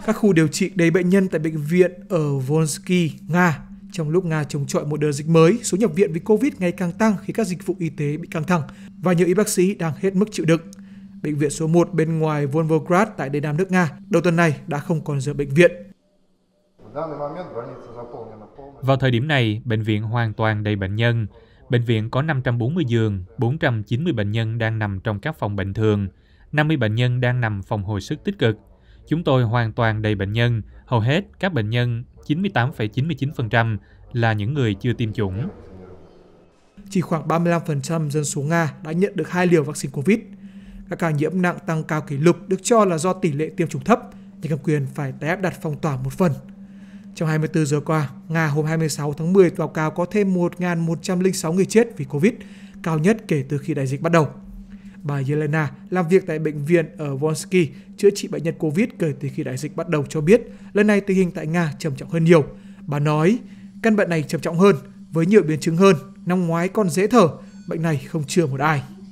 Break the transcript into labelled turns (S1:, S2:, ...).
S1: Các khu điều trị đầy bệnh nhân tại bệnh viện ở Volsky, Nga. Trong lúc Nga chống chọi một đợt dịch mới, số nhập viện vì Covid ngày càng tăng khi các dịch vụ y tế bị căng thẳng và nhiều y bác sĩ đang hết mức chịu đựng. Bệnh viện số 1 bên ngoài Volgograd tại Tây Nam nước Nga đầu tuần này đã không còn giường bệnh viện.
S2: Vào thời điểm này, bệnh viện hoàn toàn đầy bệnh nhân. Bệnh viện có 540 giường, 490 bệnh nhân đang nằm trong các phòng bệnh thường, 50 bệnh nhân đang nằm phòng hồi sức tích cực. Chúng tôi hoàn toàn đầy bệnh nhân, hầu hết các bệnh nhân 98,99% là những người chưa tiêm chủng.
S1: Chỉ khoảng 35% dân số Nga đã nhận được 2 liều vaccine Covid. Các ca nhiễm nặng tăng cao kỷ lục được cho là do tỷ lệ tiêm chủng thấp, nhưng cầm quyền phải tái áp đặt phong tỏa một phần. Trong 24 giờ qua, Nga hôm 26 tháng 10 báo cáo có thêm 1.106 người chết vì Covid, cao nhất kể từ khi đại dịch bắt đầu. Bà Yelena làm việc tại bệnh viện ở Volsky chữa trị bệnh nhân Covid kể từ khi đại dịch bắt đầu cho biết lần này tình hình tại Nga trầm trọng hơn nhiều. Bà nói, căn bệnh này trầm trọng hơn, với nhiều biến chứng hơn, năm ngoái còn dễ thở, bệnh này không chữa một ai.